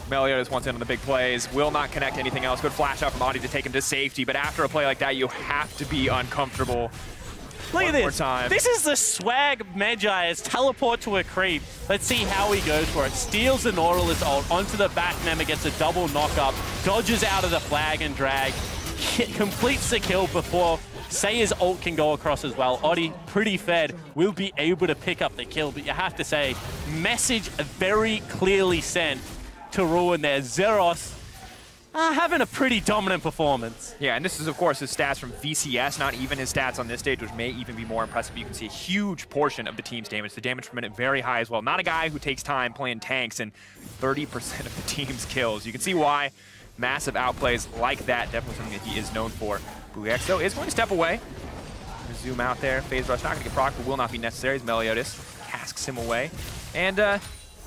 [SPEAKER 4] Meliodas wants in on the big plays, will not connect anything else. Good flash out from Audi to take him to safety, but after a play like that, you have to be uncomfortable.
[SPEAKER 5] Look
[SPEAKER 4] One
[SPEAKER 5] at this.
[SPEAKER 4] more time.
[SPEAKER 5] This is the swag Medjay's teleport to a creep. Let's see how he goes for it. Steals the Nautilus ult onto the back member, gets a double knock up, dodges out of the flag and drag, completes the kill before Sayers' ult can go across as well. Audi, pretty fed, will be able to pick up the kill, but you have to say, message very clearly sent to Ruin there. Zeros uh, having a pretty dominant performance.
[SPEAKER 4] Yeah, and this is, of course, his stats from V C S, not even his stats on this stage, which may even be more impressive. You can see a huge portion of the team's damage. The damage per minute very high as well. Not a guy who takes time playing tanks and thirty percent of the team's kills. You can see why massive outplays like that, definitely something that he is known for. Bugax, though, is going to step away. Zoom out there. Phase Rush not going to get proc, but will not be necessary as Meliodas casks him away. And uh,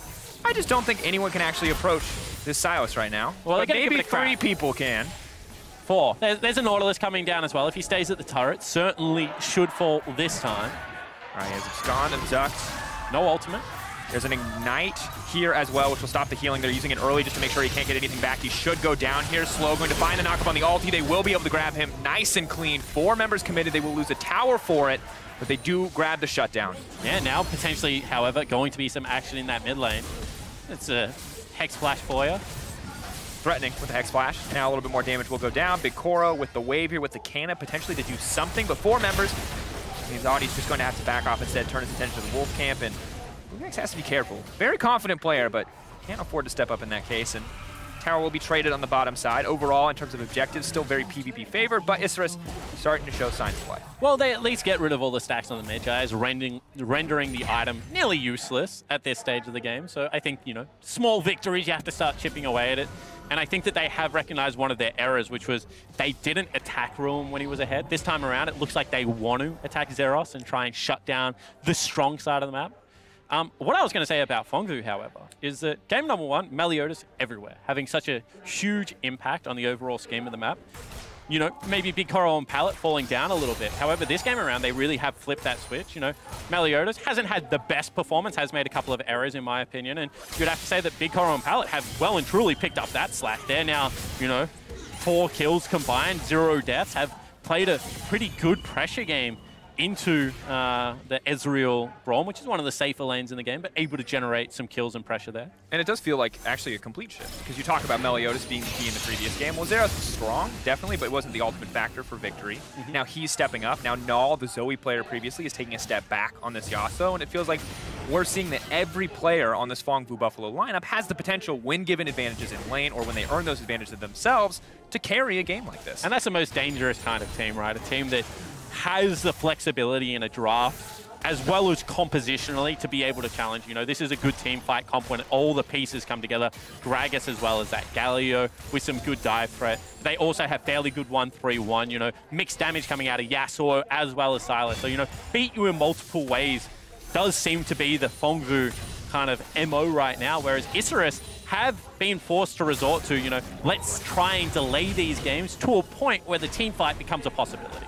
[SPEAKER 4] I just don't think anyone can actually approach this Sylas right now.
[SPEAKER 5] Well,
[SPEAKER 4] but
[SPEAKER 5] they're gonna
[SPEAKER 4] maybe
[SPEAKER 5] give it a crack.
[SPEAKER 4] three people can.
[SPEAKER 5] Four. There's, there's a Nautilus coming down as well. If he stays at the turret, certainly should fall this time.
[SPEAKER 4] All right, he has abscond, abduct.
[SPEAKER 5] No ultimate.
[SPEAKER 4] There's an Ignite here as well, which will stop the healing. They're using it early just to make sure he can't get anything back. He should go down here. Slow going to find the knockup on the ulti. They will be able to grab him nice and clean. Four members committed. They will lose a tower for it, but they do grab the shutdown.
[SPEAKER 5] Yeah, now potentially, however, going to be some action in that mid lane. It's a Hex Flash for you.
[SPEAKER 4] Threatening with the Hex Flash. Now a little bit more damage will go down. Big Koro with the wave here with the Canna potentially to do something, but four members means Audi's just going to have to back off instead, turn his attention to the Wolf Camp, and Bugax has to be careful. Very confident player, but can't afford to step up in that case, and tower will be traded on the bottom side. Overall, in terms of objectives, still very PvP favored, but Isurus starting to show signs of life.
[SPEAKER 5] Well, they at least get rid of all the stacks on the Medjay, rendering, rendering the item nearly useless at this stage of the game. So I think, you know, small victories, you have to start chipping away at it. And I think that they have recognized one of their errors, which was they didn't attack Ruin when he was ahead. This time around, it looks like they want to attack Zeros and try and shut down the strong side of the map. Um, what I was going to say about Fongvu, however, is that game number one, Meliodas everywhere, having such a huge impact on the overall scheme of the map. You know, maybe Big Coral and Pallet falling down a little bit. However, this game around, they really have flipped that switch. You know, Meliodas hasn't had the best performance, has made a couple of errors in my opinion, and you'd have to say that Big Coral and Pallet have well and truly picked up that slack. They're now, you know, four kills combined, zero deaths, have played a pretty good pressure game into uh, the Ezreal Braum, which is one of the safer lanes in the game, but able to generate some kills and pressure there.
[SPEAKER 4] And it does feel like actually a complete shift, because you talk about Meliodas being the key in the previous game. Well, Zeros was strong, definitely, but it wasn't the ultimate factor for victory. Mm-hmm. Now he's stepping up. Now Null, the Zoe player previously, is taking a step back on this Yasuo, and it feels like we're seeing that every player on this Fongvu Buffalo lineup has the potential, when given advantages in lane, or when they earn those advantages themselves, to carry a game like this.
[SPEAKER 5] And that's the most dangerous kind of team, right? A team that has the flexibility in a draft, as well as compositionally, to be able to challenge. You know, this is a good team fight comp when all the pieces come together. Gragas as well as that Galio with some good dive threat. They also have fairly good one three one, you know, mixed damage coming out of Yasuo as well as Sylas. So, you know, beat you in multiple ways does seem to be the Fongvu kind of M O right now, whereas Isurus have been forced to resort to, you know, let's try and delay these games to a point where the team fight becomes a possibility.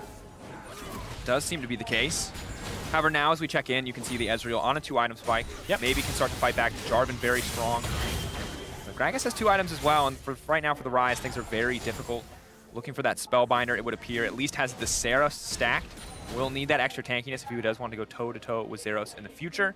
[SPEAKER 4] Does seem to be the case. However, now as we check in, you can see the Ezreal on a two-item spike.
[SPEAKER 5] Yep.
[SPEAKER 4] Maybe can start to fight back. Jarvan very strong. But Gragas has two items as well, and for right now for the Ryze, things are very difficult. Looking for that Spellbinder, it would appear. At least has the Zeros stacked. Will need that extra tankiness if he does want to go toe-to-toe with Zeros in the future.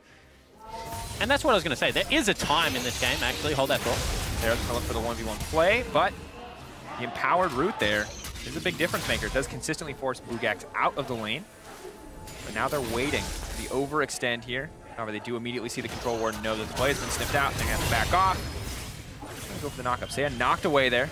[SPEAKER 5] And that's what I was going to say. There is a time in this game, actually. Hold that thought.
[SPEAKER 4] Zeros going to look for the one v one play, but the empowered route there is a big difference maker. It does consistently force Bugax out of the lane. But now they're waiting for the overextend here. However, they do immediately see the control ward and know that the play has been sniffed out. They're going to have to back off. Gonna go for the knockup. Saya knocked away there.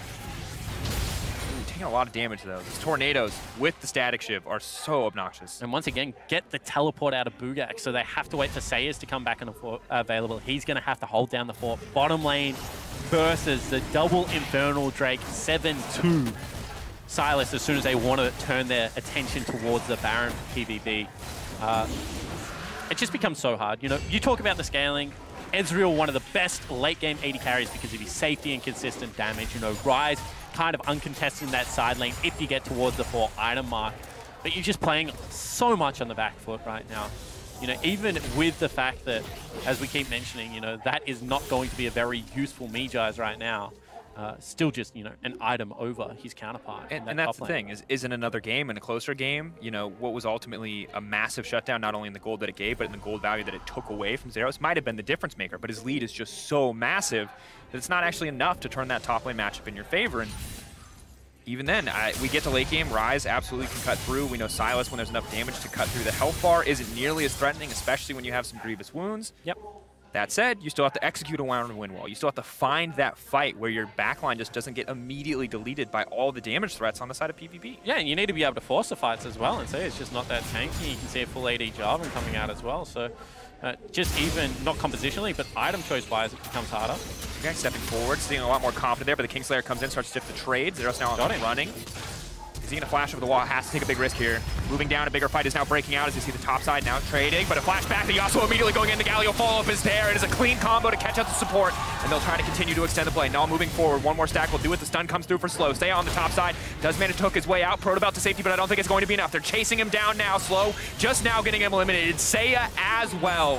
[SPEAKER 4] Ooh, taking a lot of damage, though. These tornadoes with the static shiv are so obnoxious.
[SPEAKER 5] And once again, get the teleport out of Bugax, so they have to wait for Sayers to come back and uh, available. He's going to have to hold down the fort. Bottom lane versus the double Infernal Drake seven two. Sylas, as soon as they want to turn their attention towards the Baron P V B. Uh, it just becomes so hard. You know, you talk about the scaling. Ezreal, one of the best late game A D carries because of his safety and consistent damage. You know, Ryze kind of uncontested in that side lane if you get towards the four item mark. But you're just playing so much on the back foot right now. You know, even with the fact that, as we keep mentioning, you know, that is not going to be a very useful Mejai's right now. Uh, still just, you know, an item over his counterpart.
[SPEAKER 4] And,
[SPEAKER 5] that
[SPEAKER 4] and that's
[SPEAKER 5] top
[SPEAKER 4] the
[SPEAKER 5] lane.
[SPEAKER 4] thing, is isn't another game and a closer game, you know, what was ultimately a massive shutdown, not only in the gold that it gave, but in the gold value that it took away from Zeros, might have been the difference maker, but his lead is just so massive that it's not actually enough to turn that top lane matchup in your favor. And even then, I, we get to late game, Ryze absolutely can cut through. We know Sylas, when there's enough damage to cut through the health bar, isn't nearly as threatening, especially when you have some grievous wounds.
[SPEAKER 5] Yep.
[SPEAKER 4] That said, you still have to execute a round win wall. You still have to find that fight where your backline just doesn't get immediately deleted by all the damage threats on the side of P V P.
[SPEAKER 5] Yeah, and you need to be able to force the fights as well and say it's just not that tanky. You can see a full A D Jarvan coming out as well. So uh, just even, not compositionally, but item choice-wise, it becomes harder.
[SPEAKER 4] Okay, stepping forward, seeing a lot more confident there, but the Kingslayer comes in, starts to dip the trades. Zeros now
[SPEAKER 5] Got him.
[SPEAKER 4] running. Is he going to flash over the wall? Has to take a big risk here. Moving down, a bigger fight is now breaking out as you see the top side now trading, but a flashback, the Yasuo immediately going in, the Galio follow-up is there. It is a clean combo to catch out the support, and they'll try to continue to extend the play. Now moving forward, one more stack will do it. The stun comes through for Slow. Stay on the top side. Does manage to hook his way out. Protobelt to safety, but I don't think it's going to be enough. They're chasing him down now. Slow just now getting him eliminated. Seiya as well.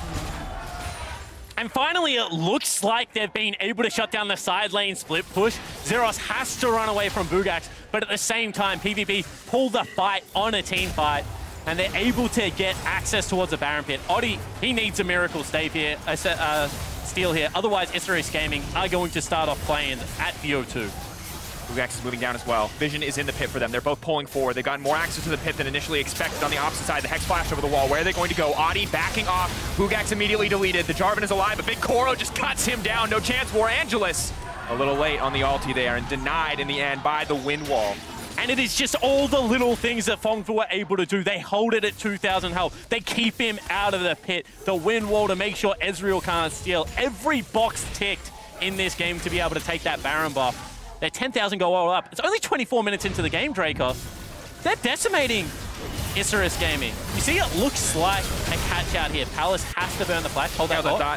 [SPEAKER 5] And finally, it looks like they've been able to shut down the side lane split push. Zeros has to run away from Bugax, but at the same time, P V P pull the fight on a team fight, and they're able to get access towards the Baron Pit. Oddie, he needs a miracle stave here, uh, uh, steal here. Otherwise, Issaros Gaming are going to start off playing at the O two.
[SPEAKER 4] Bugax is moving down as well. Vision is in the pit for them. They're both pulling forward. They've gotten more access to the pit than initially expected on the opposite side. The Hex flash over the wall. Where are they going to go? Adi backing off. Bugax immediately deleted. The Jarvan is alive, but Big Koro just cuts him down. No chance for Angelus. A little late on the ulti there and denied in the end by the wind wall.
[SPEAKER 5] And it is just all the little things that Fongfu were able to do. They hold it at two thousand health. They keep him out of the pit. The wind wall to make sure Ezreal can't steal. Every box ticked in this game to be able to take that Baron buff. They're ten thousand go all up. It's only twenty-four minutes into the game, Dracos. They're decimating Issaros Gaming. You see, it looks like a catch out here. Palace has to burn the flash. Hold that
[SPEAKER 4] Nailed
[SPEAKER 5] thought.
[SPEAKER 4] that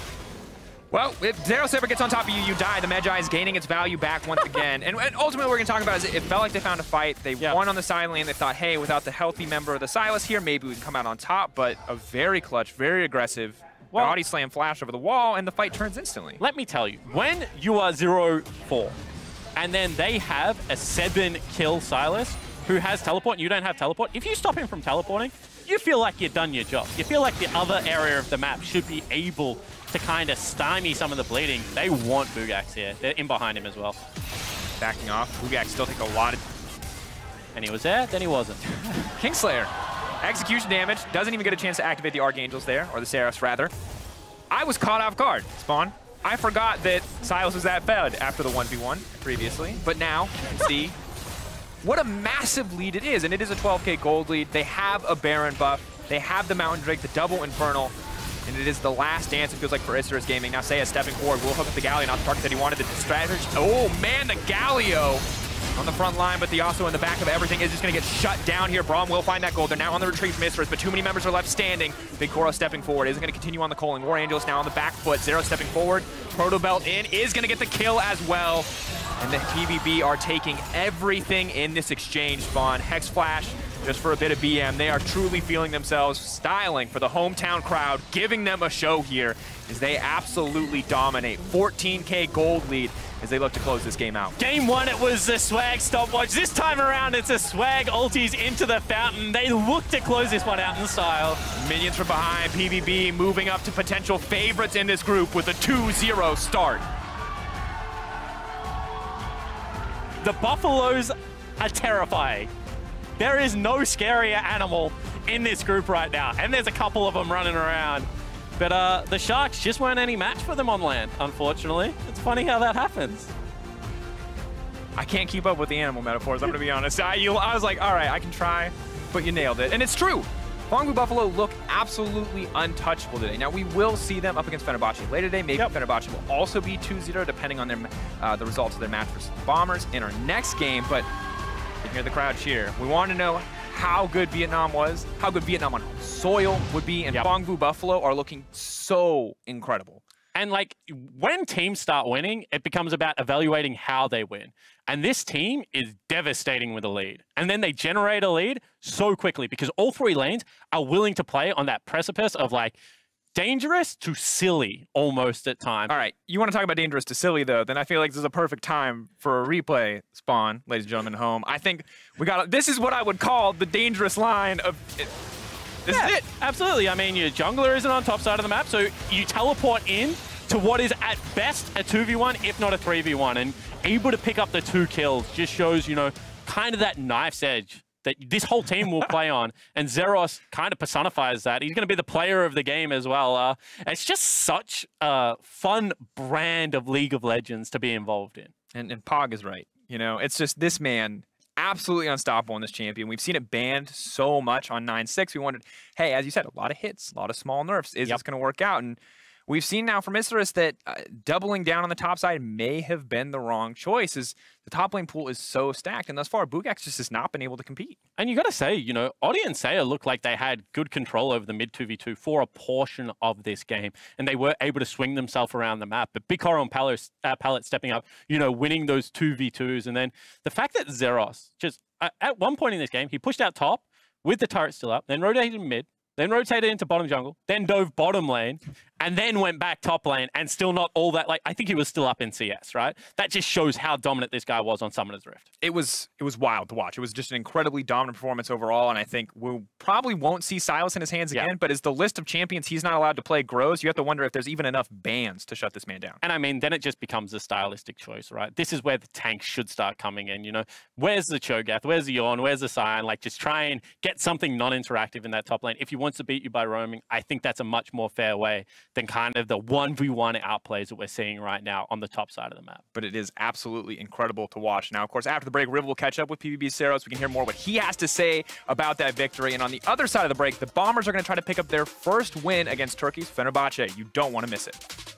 [SPEAKER 4] Well, if Zeros ever gets on top of you, you die. The Magi is gaining its value back once again. and, and ultimately, what we're going to talk about is it felt like they found a fight. They
[SPEAKER 5] yeah.
[SPEAKER 4] won on the side lane. They thought, hey, without the healthy member of the Sylas here, maybe we can come out on top. But a very clutch, very aggressive
[SPEAKER 5] Well,
[SPEAKER 4] body slam flash over the wall, and the fight turns instantly.
[SPEAKER 5] Let me tell you, when you are zero four, and then they have a seven kill Sylas who has teleport and you don't have teleport, if you stop him from teleporting, you feel like you've done your job. You feel like the other area of the map should be able to kind of stymie some of the bleeding. They want Bugax here. They're in behind him as well.
[SPEAKER 4] Backing off. Bugax still takes a lot of...
[SPEAKER 5] And he was there, then he wasn't.
[SPEAKER 4] Kingslayer. Execution damage. Doesn't even get a chance to activate the Archangels there, or the Seraph rather. I was caught off guard, Spawn. I forgot that Sylas was that bad after the one v one previously, but now you can see what a massive lead it is, and it is a twelve K gold lead. They have a Baron buff. They have the Mountain Drake, the double Infernal, and it is the last dance, it feels like, for Issaros Gaming. Now Seiya stepping forward, will hook up the Galio, not the target that he wanted, the strategy. Oh man, the Galio on the front line, but the Yasuo in the back of everything is just going to get shut down here. Braum will find that gold. They're now on the retreat from Issaros, but too many members are left standing. Big Koro stepping forward, isn't going to continue on the calling. War Angelus now on the back foot. Zero stepping forward. Protobelt in, is going to get the kill as well. And the P V B are taking everything in this exchange, Spawn. Hex Flash, just for a bit of B M. They are truly feeling themselves, styling for the hometown crowd, giving them a show here as they absolutely dominate. fourteen K gold lead as they look to close this game out.
[SPEAKER 5] Game one, it was the Swag stopwatch. This time around, it's a Swag ultis into the fountain. They look to close this one out in style.
[SPEAKER 4] Minions from behind, P V B moving up to potential favorites in this group with a two zero start.
[SPEAKER 5] The Buffaloes are terrifying. There is no scarier animal in this group right now, and there's a couple of them running around. But uh, the Sharks just weren't any match for them on land, unfortunately. It's funny how that happens.
[SPEAKER 4] I can't keep up with the animal metaphors, I'm gonna be honest. I, you, I was like, all right, I can try, but you nailed it. And it's true. Fongfu Buffalo look absolutely untouchable today. Now, we will see them up against Fenerbahce later today. Maybe yep. Fenerbahce will also be two zero, depending on their uh, the results of their match versus the Bombers in our next game. But you can hear the crowd cheer. We want to know how good Vietnam was, how good Vietnam on soil would be, and yep. Fongfu Buffalo are looking so incredible.
[SPEAKER 5] And like when teams start winning, it becomes about evaluating how they win. And this team is devastating with a lead. And then they generate a lead so quickly because all three lanes are willing to play on that precipice of like dangerous to silly almost at times.
[SPEAKER 4] All right, you want to talk about dangerous to silly though? Then I feel like this is a perfect time for a replay spawn, ladies and gentlemen at home. I think we got. This is what I would call the dangerous line of. It, this
[SPEAKER 5] yeah,
[SPEAKER 4] is it.
[SPEAKER 5] Absolutely. I mean, your jungler isn't on top side of the map, so you teleport in to what is at best a two v one, if not a three v one, and able to pick up the two kills just shows, you know, kind of that knife's edge that this whole team will play on. And Zeros kind of personifies that. He's going to be the player of the game as well. Uh, it's just such a fun brand of League of Legends to be involved in.
[SPEAKER 4] And, and Pog is right. You know, it's just this man, absolutely unstoppable in this champion. We've seen it banned so much on nine six. We wondered, hey, as you said, a lot of hits, a lot of small nerfs. Is
[SPEAKER 5] Yep.
[SPEAKER 4] this going to work out? And we've seen now from Isurus that uh, doubling down on the top side may have been the wrong choice, as the top lane pool is so stacked, and thus far, Bugax just has not been able to compete.
[SPEAKER 5] And you got to say, you know, Audi and Saya looked like they had good control over the mid two v two for a portion of this game, and they were able to swing themselves around the map. But Big Coral and Pallet, uh, Pallet stepping up, you know, winning those two v twos, and then the fact that Zeros just, uh, at one point in this game, he pushed out top with the turret still up, then rotated mid, then rotated into bottom jungle, then dove bottom lane, and then went back top lane, and still not all that, like, I think he was still up in C S, right? That just shows how dominant this guy was on Summoner's Rift.
[SPEAKER 4] It was it was wild to watch. It was just an incredibly dominant performance overall, and I think we probably won't see Silas in his hands
[SPEAKER 5] Yeah.
[SPEAKER 4] again, but as the list of champions he's not allowed to play grows, you have to wonder if there's even enough bans to shut this man down.
[SPEAKER 5] And I mean, then it just becomes a stylistic choice, right? This is where the tanks should start coming in, you know? Where's the Cho'Gath? Where's the Yorn? Where's the Sion? Like, just try and get something non-interactive in that top lane. If he wants to beat you by roaming, I think that's a much more fair way than kind of the one v one outplays that we're seeing right now on the top side of the map.
[SPEAKER 4] But it is absolutely incredible to watch. Now, of course, after the break, Riv will catch up with P B B Zeros. We can hear more what he has to say about that victory. And on the other side of the break, the Bombers are going to try to pick up their first win against Turkey's Fenerbahce. You don't want to miss it.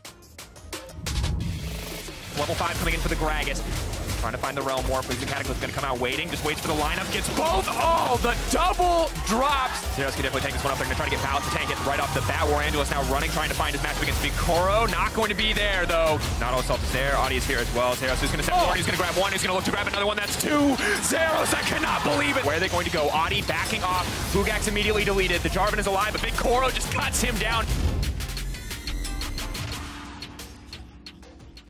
[SPEAKER 4] Level five coming in for the Gragas. Trying to find the Realm Warp. The Cataclysm going to come out waiting. Just waits for the lineup. Gets both. Oh, the double drops. Zeros can definitely take this one up. They're going to try to get Pallet to tank it right off the bat. Warangela now running, trying to find his matchup against Vikoro. Not going to be there, though. Not all assault is there. Audi is here as well. Zeros is going to step forward. He's going to grab one. He's going to look to grab another one. That's two. Zeros, I cannot believe it. Where are they going to go? Audi backing off. Bugax immediately deleted. The Jarvan is alive, but Vikoro just cuts him down.